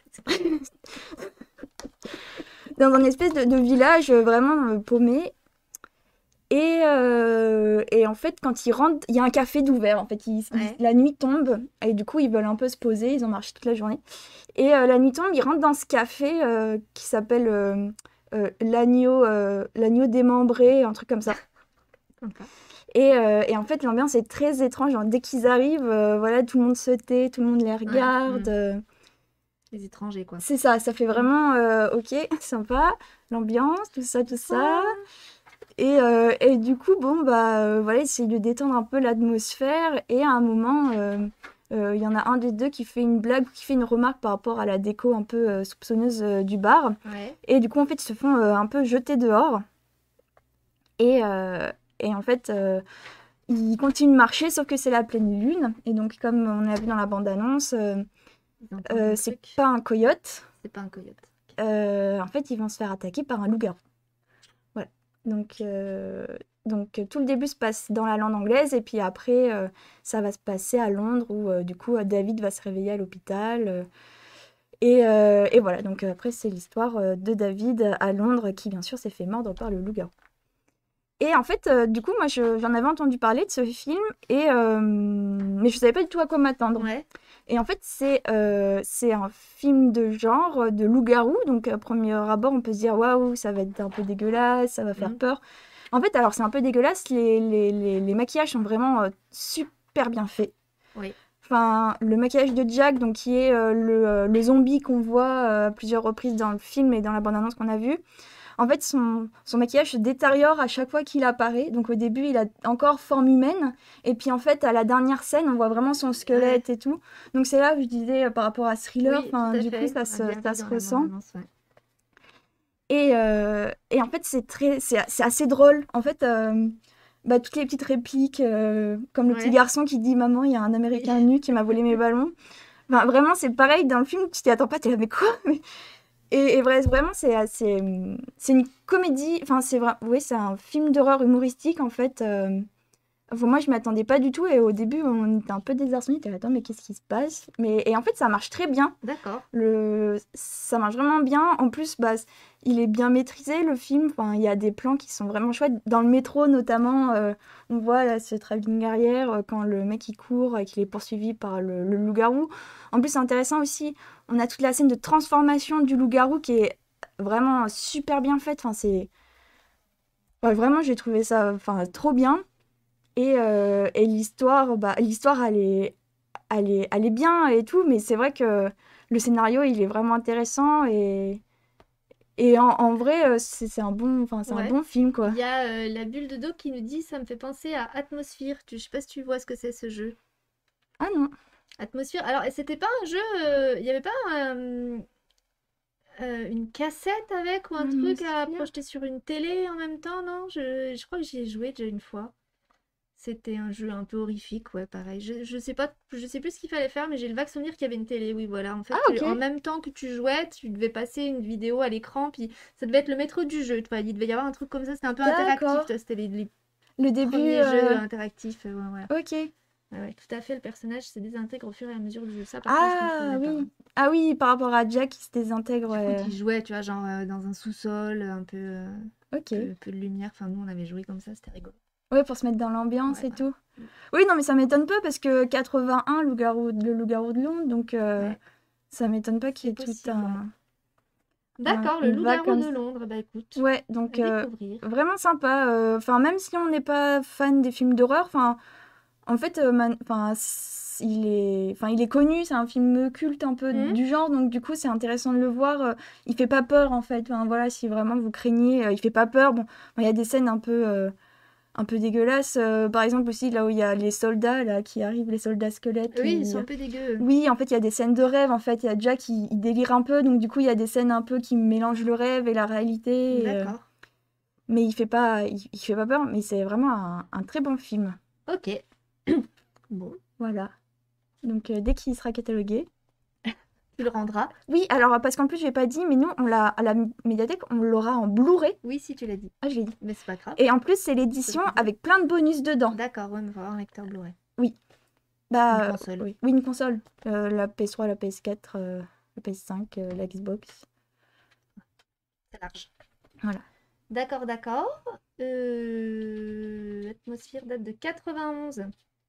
dans un espèce de, de village euh, vraiment euh, paumé. Et, euh, et en fait, quand ils rentrent, il y a un café d'ouvert. En fait, ils- ils-
Ouais.
la nuit tombe et du coup, ils veulent un peu se poser. Ils ont marché toute la journée. Et euh, la nuit tombe, ils rentrent dans ce café euh, qui s'appelle euh, euh, l'agneau, euh, l'agneau démembré, un truc comme ça.
D'accord.
Et, euh, et en fait, l'ambiance est très étrange. Genre, dès qu'ils arrivent, euh, voilà, tout le monde se tait, tout le monde les regarde.
mm.
euh,
Les étrangers, quoi.
c'est ça, ça fait vraiment euh, ok, sympa, l'ambiance, tout ça, tout ça. Et, euh, et du coup, bon, bah euh, voilà, essayer de détendre un peu l'atmosphère. Et à un moment, euh, euh, il y en a un des deux qui fait une blague, qui fait une remarque par rapport à la déco un peu euh, soupçonneuse euh, du bar.
Ouais.
Et du coup, en fait, ils se font euh, un peu jeter dehors. Et, euh, et en fait, euh, ils continuent de marcher, sauf que c'est la pleine lune. Et donc, comme on a vu dans la bande-annonce, euh,
Ils entendent
euh,
un
c'est
truc.
pas un coyote.
C'est pas un coyote.
Euh, en fait, ils vont se faire attaquer par un loup-garou. Voilà. Donc, euh, donc, euh, tout le début se passe dans la langue anglaise, et puis après, euh, ça va se passer à Londres, où euh, du coup, euh, David va se réveiller à l'hôpital. euh, et, euh, et voilà, donc euh, après, c'est l'histoire euh, de David à Londres, qui bien sûr s'est fait mordre par le loup-garou. Et en fait, euh, du coup, moi, je- j'en avais entendu parler de ce film, et, euh, mais je savais pas du tout à quoi m'attendre.
Ouais.
Et en fait, c'est euh, c'est un film de genre, euh, de loup-garou. Donc, à premier abord, on peut se dire, waouh, ça va être un peu dégueulasse, ça va faire
Mhm.
peur. En fait, alors, c'est un peu dégueulasse. Les, les, les, les maquillages sont vraiment euh, super bien faits.
Oui.
enfin, le maquillage de Jack, donc qui est euh, le, euh, le zombie qu'on voit euh, à plusieurs reprises dans le film et dans la bande-annonce qu'on a vue. En fait, son, son maquillage se détériore à chaque fois qu'il apparaît. Donc au début, il a encore forme humaine. Et puis en fait, à la dernière scène, on voit vraiment son squelette et tout. Donc c'est là où je disais euh, par rapport à Thriller,
Oui,
enfin,
tout à
du
fait.
coup, ça
On a
se,
bien
ça
vu
se
dans la
ressent.
bande-annonce, ouais.
Et, euh, et en fait, c'est très, c'est, c'est assez drôle. En fait, euh, bah, toutes les petites répliques, euh, comme le petit
Ouais.
garçon qui dit «Maman, il y a un Américain nu qui m'a volé mes ballons». Enfin, vraiment, c'est pareil dans le film, tu t'y attends pas, t'es là, mais quoi? Mais- Et, et vrai- vraiment, c'est assez- c'est une comédie, enfin, c'est vrai, oui, c'est un film d'horreur humoristique, en fait. euh, Enfin, moi, je m'attendais pas du tout, et au début, on était un peu désarçonnés, t'es là, attends, mais qu'est-ce qui se passe? Mais, et en fait, ça marche très bien.
D'accord.
Le... Ça marche vraiment bien. En plus, bah, il est bien maîtrisé, le film. Enfin, il y a des plans qui sont vraiment chouettes. Dans le métro, notamment, euh, on voit là, ce travelling arrière, euh, quand le mec il court et qu'il est poursuivi par le, le loup-garou. En plus, c'est intéressant aussi, on a toute la scène de transformation du loup-garou qui est vraiment super bien faite. Enfin, c'est... Ouais, vraiment, j'ai trouvé ça enfin, trop bien. Et, euh, et l'histoire, bah, l'histoire, elle est, elle est, elle est bien et tout, mais c'est vrai que le scénario, il est vraiment intéressant et, et en, en vrai, euh, c'est c'est un bon, enfin, c'est un
Ouais.
bon film, quoi.
Il y a euh, la bulle de dos qui nous dit ça me fait penser à Atmosphere. Tu, je sais pas si tu vois ce que c'est ce jeu.
Ah non.
Atmosphere. Alors, et c'était pas un jeu. euh, Il y avait pas un, euh, une cassette avec ou un truc à
Atmosphere.
projeter sur une télé en même temps, non? Je, je crois que j'y ai joué déjà une fois. C'était un jeu un peu horrifique, ouais, pareil. Je, je sais pas, je sais plus ce qu'il fallait faire, mais j'ai le vague souvenir qu'il y avait une télé, oui, voilà. En fait,
Ah,
tu-
ok.
en même temps que tu jouais, tu devais passer une vidéo à l'écran, puis ça devait être le maître du jeu, tu vois. Il devait y avoir un truc comme ça, c'était un peu interactif,
D'accord.
toi, c'était les, les
Le début.
premiers jeux
euh,
interactifs, euh, ouais, ouais.
Ok.
Ouais, ouais, tout à fait, le personnage se désintègre au fur et à mesure du jeu. Ça, par contre, je ne
Ah
souvenais pas.
oui. Ah oui, par rapport à Jack qui se désintègre.
Du coup,
Ouais.
tu jouais, tu vois, genre euh, dans un sous-sol, un peu, euh,
Ok.
peu, peu de lumière. Enfin, nous, on avait joué comme ça, c'était rigolo.
Ouais, pour se mettre dans l'ambiance
Ouais,
et
ouais.
tout. Oui, non, mais ça m'étonne pas parce que quatre-vingt-un, loup-garou, le loup-garou de Londres, donc euh,
Ouais.
ça m'étonne pas qu'il y ait
C'est
tout
possible,
un.
D'accord,
un-
le
une vague
loup-garou
comme
de
ça.
Londres, bah écoute,
Ouais, donc
à
euh,
découvrir.
vraiment sympa. euh, Enfin, même si on n'est pas fan des films d'horreur, enfin, en fait, euh, man- enfin, c- il est, enfin, il est connu. C'est un film culte un peu
Mhm.
du genre, donc du coup, c'est intéressant de le voir. euh, Il fait pas peur en fait. Enfin, voilà, si vraiment vous craignez, euh, il fait pas peur. Bon, il y a des scènes un peu, euh, un peu dégueulasses. euh, par exemple aussi là où il y a les soldats là qui arrivent, les soldats squelettes.
Oui,
où-
ils sont un peu dégueux.
Oui, en fait, il y a des scènes de rêve. En fait, il y a Jack qui il délire un peu, donc du coup, il y a des scènes un peu qui mélangent le rêve et la réalité. et, euh,
D'accord.
mais il fait pas, il, il fait pas peur, mais c'est vraiment un, un très bon film.
Ok. Bon,
Voilà. Donc euh, dès qu'il sera catalogué.
tu le rendras.
Oui, alors parce qu'en plus je l'ai pas dit, mais nous on l'a à la médiathèque, on l'aura en Blu-ray.
Oui, si tu l'as dit.
Ah, je l'ai dit.
Mais c'est pas grave.
Et en plus c'est l'édition
Ça te plaît
avec plein de bonus dedans.
D'accord, ouais, mais faut avoir un lecteur Blu-ray.
Bah
Une console.
oui, oui, une console. Euh, la P S trois, la P S quatre, euh, la P S cinq, euh, la Xbox.
C'est large.
Voilà.
D'accord, d'accord. Euh... Atmosphère date de quatre-vingt-onze.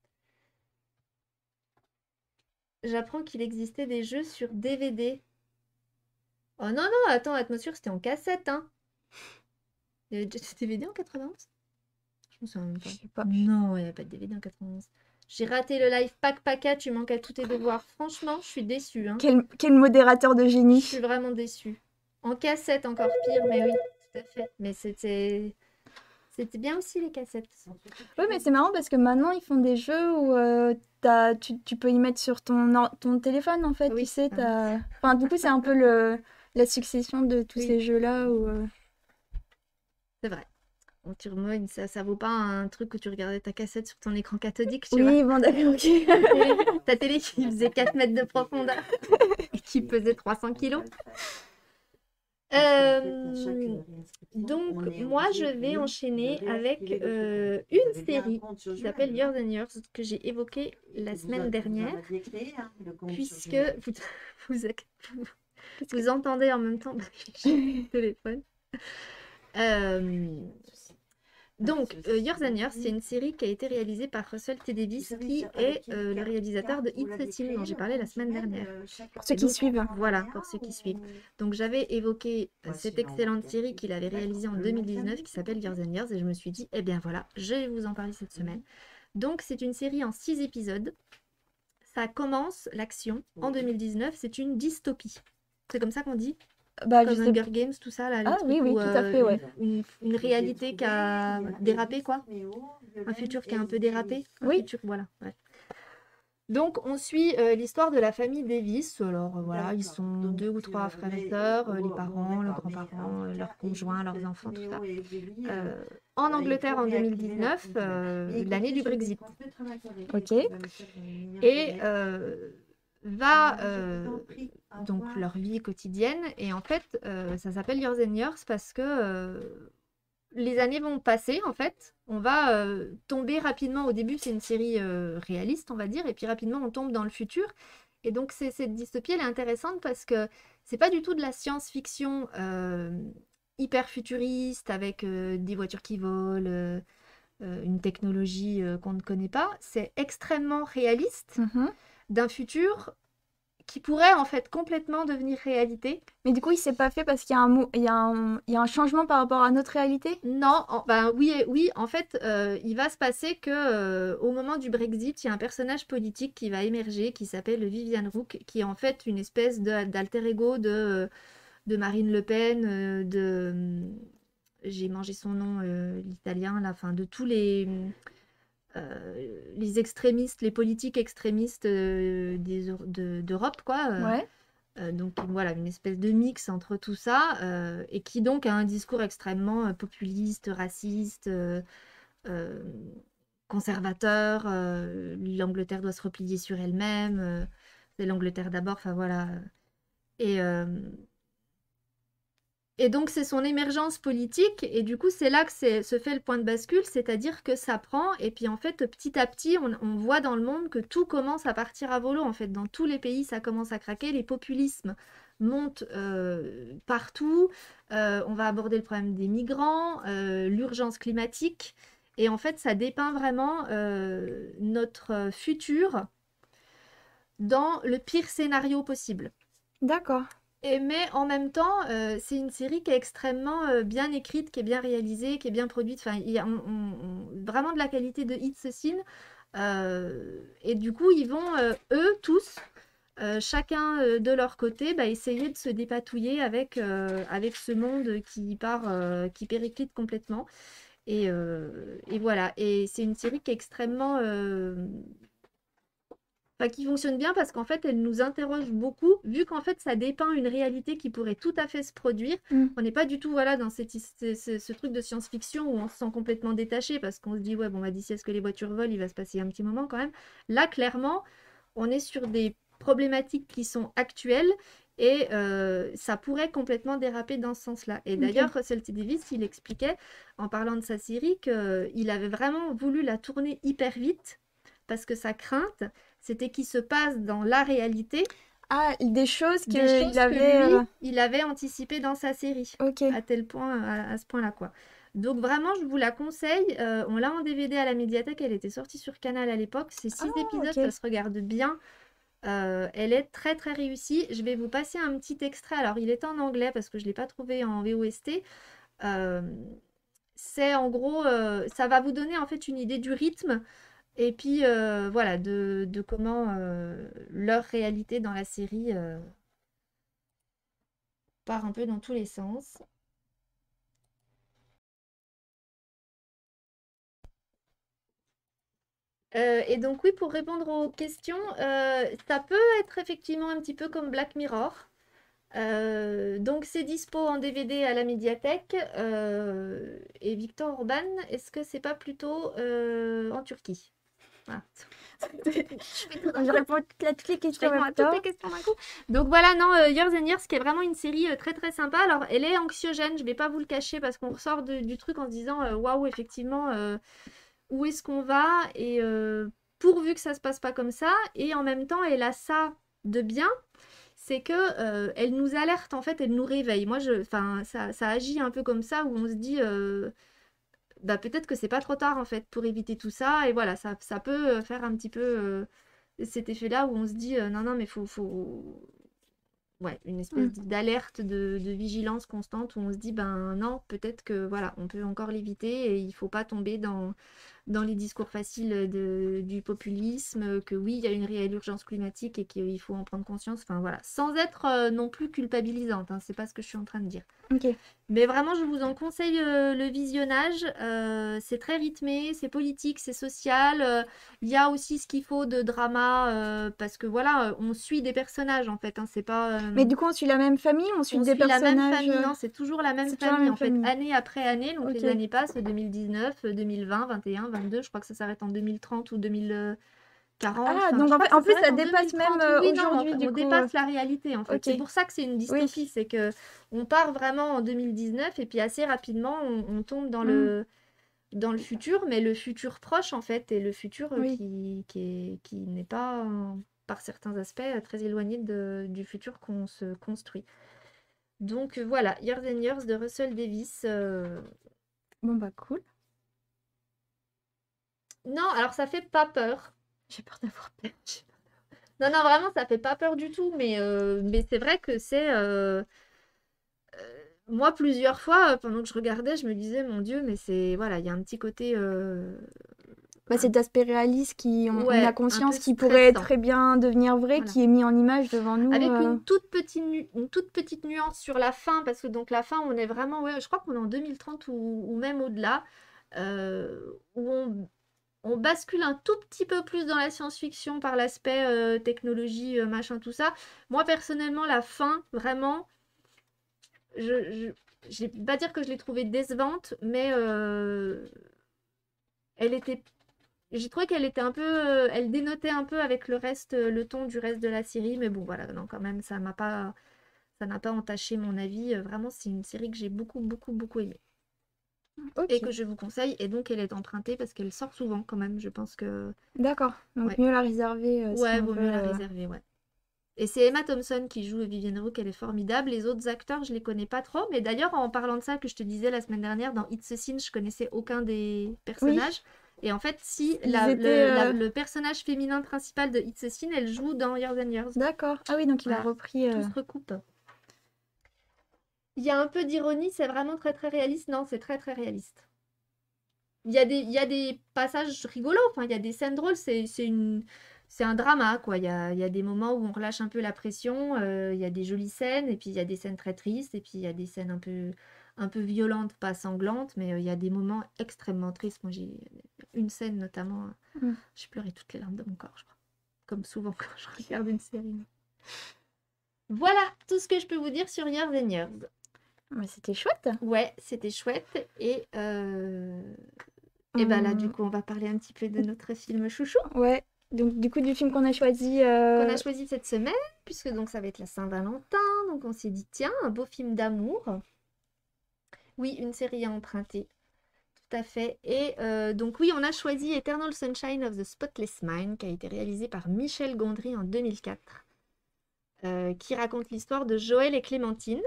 J'apprends qu'il existait des jeux sur D V D. Oh non, non, attends, Atmosphère, c'était en cassette, hein. Il y avait déjà des D V D en quatre-vingt-onze? Je me souviens même pas.
Je sais pas.
Non, il n'y avait pas de D V D en quatre-vingt-onze. J'ai raté le live Pack Paca, tu manques à tous tes devoirs. Franchement, je suis déçue, hein.
Quel, quel modérateur de
Je
génie.
suis vraiment déçue. En cassette, encore pire, mais oui, tout à fait. Mais c'était... C'était bien aussi, les cassettes.
Oui, mais c'est marrant parce que maintenant ils font des jeux où euh, t'as- tu, tu peux y mettre sur ton, or- ton téléphone en fait.
Oui,
Tu sais,
ah.
t'as... Enfin, du coup, c'est un peu le, la succession de tous
Oui.
ces jeux-là où. euh,
C'est vrai. Donc, tu remoines, ça, ça vaut pas un truc que tu regardais ta cassette sur ton écran cathodique, tu vois.
Oui, bon, d'accord, ok.
Ta télé, ta télé qui faisait quatre mètres de profondeur et qui pesait trois cents kilos. Euh, donc, moi, je vais enchaîner avec euh, une série qui s'appelle Years and Years, que j'ai évoquée la semaine dernière, puisque vous, vous, vous, vous entendez en même temps le téléphone. Euh, donc, euh, Years and Years, c'est une série qui a été réalisée par Russell T Davies, qui est euh, le réalisateur de It's a Sin, dont j'ai parlé la semaine dernière.
Pour ceux
Et
qui
donc,
suivent.
Voilà, pour ceux qui suivent. Donc, j'avais évoqué euh, cette excellente série qu'il avait réalisée en deux mille dix-neuf, qui s'appelle Years and Years, et je me suis dit, eh bien voilà, je vais vous en parler cette semaine. Donc, c'est une série en six épisodes. ça commence, l'action, en deux mille dix-neuf, c'est une dystopie. C'est comme ça qu'on dit?
Bah, je
Comme
sais
Hunger Games, tout ça, là, le
Ah
truc
oui, oui,
où,
tout à
euh,
fait, ouais.
une, une, une réalité qui a dérapé, quoi. Un futur qui a un peu dérapé. Un
Oui.
futur, voilà. Ouais. Donc, on suit euh, l'histoire de la famille Davis. Alors, euh, voilà, ils sont deux ou trois frères et sœurs, euh, les parents, leurs grands-parents, euh, leurs conjoints, leurs enfants, tout ça. Euh, en Angleterre, en deux mille dix-neuf, euh, l'année du Brexit.
Ok.
Et euh, va euh, donc leur vie quotidienne. Et en fait, euh, ça s'appelle Years and Years parce que euh, les années vont passer, en fait. On va euh, tomber rapidement. Au début, c'est une série euh, réaliste, on va dire. Et puis rapidement, on tombe dans le futur. Et donc, c'est, cette dystopie, elle est intéressante parce que c'est pas du tout de la science-fiction euh, hyper futuriste avec euh, des voitures qui volent, euh, euh, une technologie euh, qu'on ne connaît pas. C'est extrêmement réaliste
Mhm.
d'un futur qui pourrait en fait complètement devenir réalité.
Mais du coup, il s'est pas fait parce qu'il y a un, mou- il y a un, il y a un changement par rapport à notre réalité?
Non, en- ben oui, et- oui, en fait, euh, il va se passer que euh, au moment du Brexit, il y a un personnage politique qui va émerger, qui s'appelle Viviane Rook, qui est en fait une espèce de- d'alter ego de, de Marine Le Pen, euh, de... hum, J'ai mangé son nom, euh, l'italien, là, enfin, de tous les... euh, les extrémistes, les politiques extrémistes euh, des, Euro- de- d'Europe, quoi. euh,
Ouais.
euh, donc voilà, une espèce de mix entre tout ça, euh, et qui donc a un discours extrêmement euh, populiste, raciste, euh, euh, conservateur. euh, L'Angleterre doit se replier sur elle-même. euh, c'est l'Angleterre d'abord, enfin voilà. Et, euh, et donc c'est son émergence politique, et du coup c'est là que c'est- se fait le point de bascule, c'est-à-dire que ça prend, et puis en fait petit à petit on, on voit dans le monde que tout commence à partir à volo, en fait dans tous les pays ça commence à craquer, les populismes montent euh, partout. Euh, on va aborder le problème des migrants, euh, l'urgence climatique, et en fait ça dépeint vraiment euh, notre futur dans le pire scénario possible.
D'accord.
Et mais en même temps, euh, c'est une série qui est extrêmement euh, bien écrite, qui est bien réalisée, qui est bien produite. Enfin, il y a on- on- on- vraiment de la qualité de It's a Sin. Euh, et du coup, ils vont, euh, eux, tous, euh, chacun euh, de leur côté, bah, essayer de se dépatouiller avec, euh, avec ce monde qui part, euh, qui périclite complètement. Et, euh, et voilà. Et c'est une série qui est extrêmement... euh, Enfin, qui fonctionne bien parce qu'en fait, elle nous interroge beaucoup, vu qu'en fait, ça dépeint une réalité qui pourrait tout à fait se produire.
Mm.
On n'est pas du tout voilà, dans cette, his- ce, ce- ce truc de science-fiction où on se sent complètement détaché parce qu'on se dit, ouais, bon, bah, d'ici à ce que les voitures volent, il va se passer un petit moment quand même. Là, clairement, on est sur des problématiques qui sont actuelles et euh, ça pourrait complètement déraper dans ce sens-là. Et
Ok.
d'ailleurs, Russell T Davies, il expliquait, en parlant de sa série, qu'il avait vraiment voulu la tourner hyper vite parce que sa crainte, c'était qu'il se passe dans la réalité
Ah, des choses
des
qu'il
choses
avait...
que lui,
euh,
il avait anticipées dans sa série,
Ok.
à tel point, à, à ce point-là, quoi. Donc vraiment, je vous la conseille. Euh, on l'a en D V D à la médiathèque, elle était sortie sur Canal à l'époque. C'est six
Ah,
épisodes,
ok.
ça se regarde bien. Euh, elle est très très réussie. Je vais vous passer un petit extrait. Alors, il est en anglais parce que je ne l'ai pas trouvé en V O S T. Euh, c'est en gros, euh, ça va vous donner en fait une idée du rythme et puis euh, voilà, de, de comment euh, leur réalité dans la série euh, part un peu dans tous les sens. Euh, et donc oui, pour répondre aux questions, euh, ça peut être effectivement un petit peu comme Black Mirror. Euh, donc c'est dispo en D V D à la médiathèque. Euh, et Victor Orban, est-ce que c'est pas plutôt euh, en Turquie? Voilà.
Je réponds à toutes les
Je
questions en
réponds à
même
toutes
temps.
les questions d'un coup. Donc voilà, non, euh, Years and Years, qui est vraiment une série euh, très très sympa. Alors elle est anxiogène, je vais pas vous le cacher parce qu'on ressort de- du truc en se disant euh, waouh, effectivement, euh, où est-ce qu'on va? Et euh, pourvu que ça se passe pas comme ça. Et en même temps, elle a ça de bien, c'est que euh, elle nous alerte en fait, elle nous réveille. Moi, je, enfin, ça, ça agit un peu comme ça où on se dit. euh, bah, peut-être que c'est pas trop tard en fait pour éviter tout ça et voilà ça, ça peut euh, faire un petit peu euh, cet effet-là où on se dit euh, non non mais faut, faut ouais, une espèce
Mm.
d'alerte de, de vigilance constante où on se dit, ben non, peut-être que voilà, on peut encore l'éviter et il faut pas tomber dans, dans les discours faciles de, du populisme, que oui, il y a une réelle urgence climatique et qu'il faut en prendre conscience, enfin voilà, sans être euh, non plus culpabilisante, hein, c'est pas ce que je suis en train de dire.
Ok.
Mais vraiment, je vous en conseille euh, le visionnage. Euh, c'est très rythmé, c'est politique, c'est social. euh, Il y a aussi ce qu'il faut de drama euh, parce que voilà, euh, on suit des personnages en fait. Hein, c'est pas. euh,
Mais du coup, on suit la même famille, on suit
on
des
suit la même
personnages.
famille.
euh,
Non, c'est toujours la même
c'est toujours la
famille
même
en fait,
famille.
année après année. Donc les
Ok.
années passent, deux mille dix-neuf, deux mille vingt, vingt et un, vingt-deux. Je crois que ça s'arrête en deux mille trente ou deux mille quarante.
Ah,
Enfin,
donc
je
en
crois
fait,
que
en
ça
plus,
s'arrête
ça
en
dépasse même
deux mille trente.
euh,
Oui, non,
aujourd'hui,
on,
du
on
coup.
dépasse la réalité en fait.
Ok.
C'est pour ça que c'est une
Oui.
dystopie, c'est que on part vraiment en deux mille dix-neuf et puis assez rapidement on, on tombe dans
Mm.
le dans le futur, mais le futur proche en fait, et le futur euh,
Oui.
qui qui est- qui n'est pas euh, par certains aspects euh, très éloigné de- du futur qu'on se construit. Donc euh, voilà, Years and Years de Russell Davis. euh,
Bon, bah, cool.
Non, alors ça fait pas peur.
J'ai peur d'avoir peur.
Non, non, vraiment, ça fait pas peur du tout, mais, euh, mais c'est vrai que c'est... euh, euh, moi, plusieurs fois, euh, pendant que je regardais, je me disais, mon Dieu, mais c'est... Voilà, il y a un petit côté... euh,
Bah, cet aspect réaliste qui, on, on
ouais,
a
un
conscience
peu
qui pourrait
stressant.
très bien devenir vrai,
Voilà.
qui est mis en image devant nous.
Avec
euh,
une toute petite, nu- une toute petite nuance sur la fin, parce que donc la fin, on est vraiment... Ouais, je crois qu'on est en deux mille trente ou, ou même au-delà, euh, où on... On bascule un tout petit peu plus dans la science-fiction par l'aspect euh, technologie, euh, machin, tout ça. Moi, personnellement, la fin, vraiment, je, je, je vais pas dire que je l'ai trouvée décevante, mais euh, elle était, j'ai trouvé qu'elle était un peu, euh, elle dénotait un peu avec le reste, euh, le ton du reste de la série, mais bon, voilà, non, quand même, ça m'a pas, ça n'a pas entaché mon avis. Euh, Vraiment, c'est une série que j'ai beaucoup, beaucoup, beaucoup aimée
Ok.
et que je vous conseille. Et donc, elle est empruntée parce qu'elle sort souvent, quand même. Je pense que,
D'accord. Donc
ouais.
mieux la réserver euh, si
Ouais,
on
vaut
veut.
mieux la
euh,
réserver, ouais. Et c'est Emma Thompson qui joue Vivienne Rook, elle est formidable. Les autres acteurs, je les connais pas trop. Mais d'ailleurs, en parlant de ça, que je te disais la semaine dernière, dans It's a Sin, je connaissais aucun des
Oui.
personnages. Et en fait, si,
Ils
la-
étaient.
le, la-
euh,
le personnage féminin principal de It's a Sin, elle joue dans Years and Years.
D'accord. Ah oui, donc il a
Voilà,
repris.
tout
euh,
se recoupe. Il y a un peu d'ironie, c'est vraiment très très réaliste. Non, c'est très très réaliste. Il y a des, il y a des passages rigolos, enfin, il y a des scènes drôles, c'est c'est une, c'est un drama, quoi. Il y a, il y a des moments où on relâche un peu la pression, euh, il y a des jolies scènes, et puis il y a des scènes très tristes, et puis il y a des scènes un peu, un peu violentes, pas sanglantes, mais euh, il y a des moments extrêmement tristes. Moi, j'ai une scène notamment, euh,
Mm.
j'ai pleuré toutes les larmes de mon corps, je crois. Comme souvent quand je regarde une série. Voilà tout ce que je peux vous dire sur Years and Years.
bah, c'était chouette.
Ouais, c'était chouette, et... euh, Et bah là, du
Hum,
coup, on va parler un petit peu de notre film chouchou
Ouais. Donc du coup du film qu'on a choisi.
qu'on
euh,
a choisi cette semaine, puisque donc ça va être la Saint-Valentin. Donc on s'est dit, tiens, un beau film d'amour. Oui, une série à emprunter. Tout à fait. Et euh, donc oui, on a choisi Eternal Sunshine of the Spotless Mind, qui a été réalisé par Michel Gondry en deux mille quatre, euh, qui raconte l'histoire de Joël et Clémentine.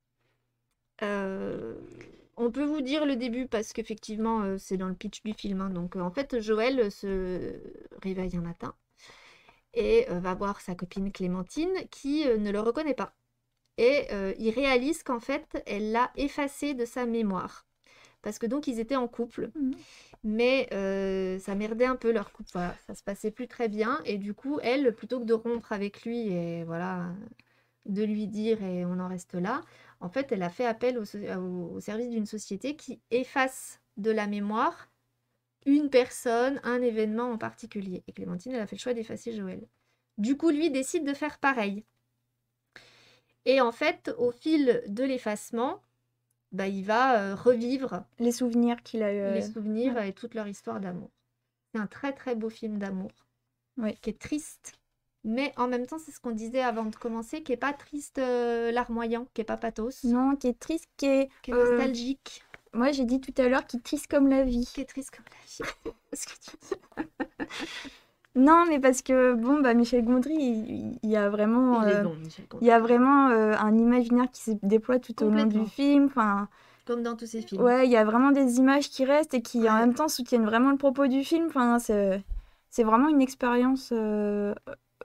Euh, on peut vous dire le début parce qu'effectivement euh, c'est dans le pitch du film, hein. Donc euh, en fait Joël euh, se réveille un matin et euh, va voir sa copine Clémentine qui euh, ne le reconnaît pas. Et euh, il réalise qu'en fait elle l'a effacé de sa mémoire. Parce que donc ils étaient en couple,
Mhm.
mais euh, ça merdait un peu leur couple, voilà, ça se passait plus très bien. Et du coup elle, plutôt que de rompre avec lui et voilà, de lui dire et on en reste là, en fait, elle a fait appel au, so- au- au service d'une société qui efface de la mémoire une personne, un événement en particulier. Et Clémentine, elle a fait le choix d'effacer Joël. Du coup, lui décide de faire pareil. Et en fait, au fil de l'effacement, bah, il va euh, revivre
Les souvenirs qu'il a eu. euh,
les souvenirs
ouais.
et toute leur histoire d'amour. C'est un très très beau film d'amour,
Ouais.
qui est triste, mais en même temps, c'est ce qu'on disait avant de commencer, qui est pas triste euh, larmoyant, qui est pas pathos,
Non, qui est triste, qui est.
qui est
euh,
nostalgique,
Moi j'ai dit tout à l'heure qui est triste comme la vie.
qui est triste comme la vie. Ce que tu dis.
Non, mais parce que bon bah Michel Gondry, il, il y a vraiment.
Il est
euh,
bon, Michel Gondry.
Il y a vraiment euh, un imaginaire qui se déploie tout au long
Complètement.
du film. Enfin,
Comme dans tous ses films.
ouais, il y a vraiment des images qui restent et qui en
Ouais.
même temps soutiennent vraiment le propos du film. Enfin, c'est, c'est vraiment une expérience. euh,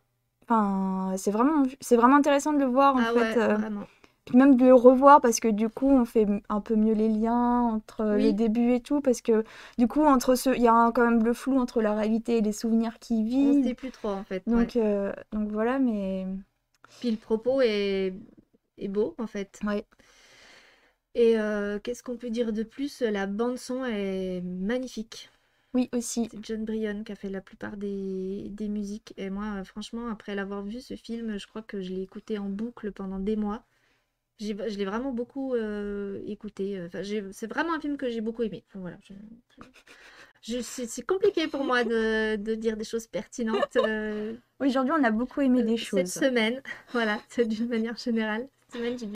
Enfin, c'est vraiment, c'est vraiment intéressant de le voir en
Ah
fait.
ouais,
euh,
vraiment.
Puis même de le revoir parce que du coup, on fait m- un peu mieux les liens entre euh, le
Oui.
début et tout. Parce que du coup, entre ce, il y a un- quand même le flou entre la réalité et les souvenirs qui
On
vivent.
sait plus trop en fait. Ouais.
Donc, euh, donc voilà, mais
Puis le propos est, est beau en fait.
ouais.
Et euh, qu'est-ce qu'on peut dire de plus? La bande son est magnifique.
Oui, aussi.
C'est John Bryan qui a fait la plupart des, des musiques. Et moi, euh, franchement, après l'avoir vu ce film, je crois que je l'ai écouté en boucle pendant des mois. J'ai- je l'ai vraiment beaucoup euh, écouté. Enfin, j'ai- c'est vraiment un film que j'ai beaucoup aimé. Enfin, voilà, je- je- c'est c'est compliqué pour moi de, de dire des choses pertinentes euh,
Aujourd'hui, on a beaucoup aimé des
cette
choses.
semaine. Voilà, c'est d'une manière générale. Cette semaine, j'ai